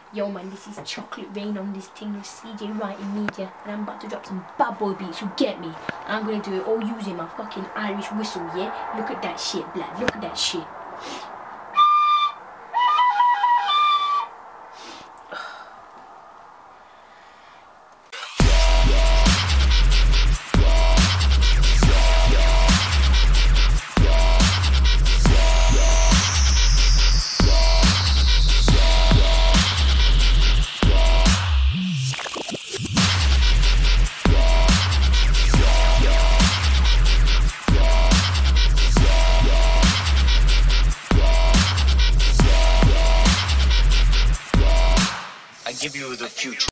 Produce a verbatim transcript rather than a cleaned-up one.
Yo man, this is Chocolate Rain on this thing with C J Writing Media, and I'm about to drop some bad boy beats, you get me? I'm gonna do it all using my fucking Irish whistle, yeah? Look at that shit, blood, look at that shit.